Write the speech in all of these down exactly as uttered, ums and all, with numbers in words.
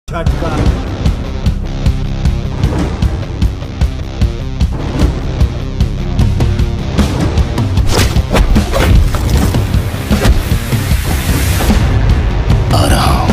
झटका। आ रहा हूं।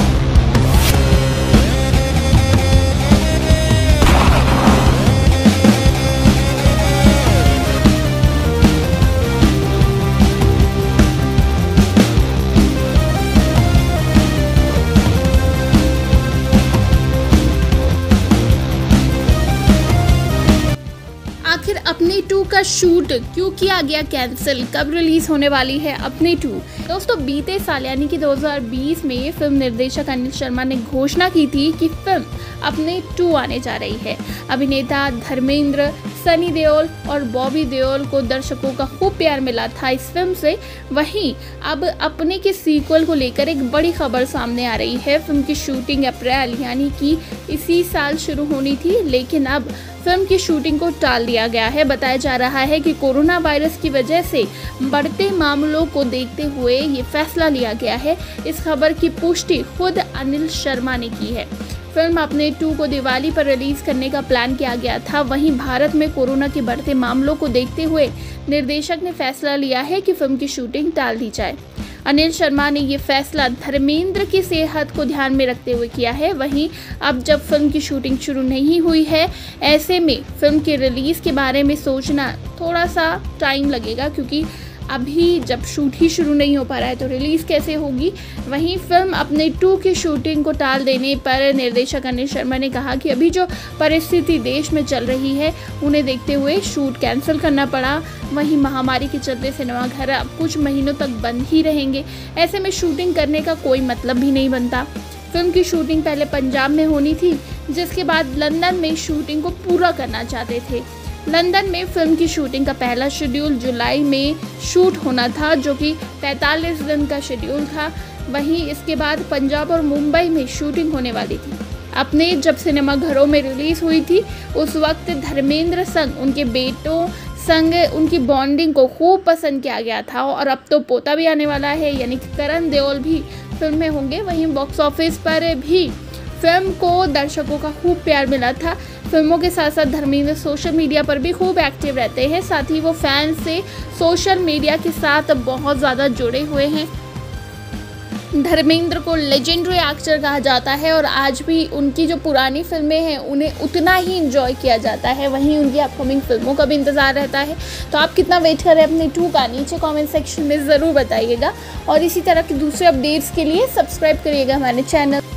आखिर अपने टू का शूट क्यों किया गया कैंसिल, कब रिलीज होने वाली है अपने टू। दोस्तों, बीते साल यानी कि दो हज़ार बीस में फिल्म निर्देशक अनिल शर्मा ने घोषणा की थी कि फिल्म अपने टू आने जा रही है। अभिनेता धर्मेंद्र, सनी देओल और बॉबी देओल को दर्शकों का खूब प्यार मिला था इस फिल्म से। वहीं अब अपने के सीक्वल को लेकर एक बड़ी खबर सामने आ रही है। फिल्म की शूटिंग अप्रैल यानी कि इसी साल शुरू होनी थी, लेकिन अब फिल्म की शूटिंग को टाल दिया गया है। बताया जा रहा है कि कोरोना वायरस की वजह से बढ़ते मामलों को देखते हुए ये फैसला लिया गया है। इस खबर की पुष्टि खुद अनिल शर्मा ने की है। फिल्म अपने टू को दिवाली पर रिलीज करने का प्लान किया गया था। वहीं भारत में कोरोना के बढ़ते मामलों को देखते हुए निर्देशक ने फैसला लिया है कि फिल्म की शूटिंग टाल दी जाए। अनिल शर्मा ने ये फैसला धर्मेंद्र की सेहत को ध्यान में रखते हुए किया है। वहीं अब जब फिल्म की शूटिंग शुरू नहीं हुई है, ऐसे में फिल्म के रिलीज के बारे में सोचना थोड़ा सा टाइम लगेगा, क्योंकि अभी जब शूट ही शुरू नहीं हो पा रहा है तो रिलीज़ कैसे होगी। वहीं फिल्म अपने टू की शूटिंग को टाल देने पर निर्देशक अनिल शर्मा ने कहा कि अभी जो परिस्थिति देश में चल रही है उन्हें देखते हुए शूट कैंसिल करना पड़ा। वहीं महामारी के चलते सिनेमाघर अब कुछ महीनों तक बंद ही रहेंगे। ऐसे में शूटिंग करने का कोई मतलब भी नहीं बनता। फिल्म की शूटिंग पहले पंजाब में होनी थी, जिसके बाद लंदन में शूटिंग को पूरा करना चाहते थे। लंदन में फिल्म की शूटिंग का पहला शेड्यूल जुलाई में शूट होना था, जो कि पैंतालीस दिन का शेड्यूल था। वहीं इसके बाद पंजाब और मुंबई में शूटिंग होने वाली थी। अपने जब सिनेमा घरों में रिलीज हुई थी, उस वक्त धर्मेंद्र संग उनके बेटों संग उनकी बॉन्डिंग को खूब पसंद किया गया था। और अब तो पोता भी आने वाला है, यानी कि करण देओल भी फिल्म में होंगे। वहीं बॉक्स ऑफिस पर भी फिल्म को दर्शकों का खूब प्यार मिला था। फिल्मों के साथ साथ धर्मेंद्र सोशल मीडिया पर भी खूब एक्टिव रहते हैं। साथ ही वो फैंस से सोशल मीडिया के साथ बहुत ज़्यादा जुड़े हुए हैं। धर्मेंद्र को लेजेंडरी एक्टर कहा जाता है और आज भी उनकी जो पुरानी फिल्में हैं उन्हें उतना ही इंजॉय किया जाता है। वहीं उनकी अपकमिंग फिल्मों का भी इंतज़ार रहता है। तो आप कितना वेट कर रहे हैं अपने टू का, नीचे कमेंट सेक्शन में ज़रूर बताइएगा। और इसी तरह के दूसरे अपडेट्स के लिए सब्सक्राइब करिएगा हमारे चैनल।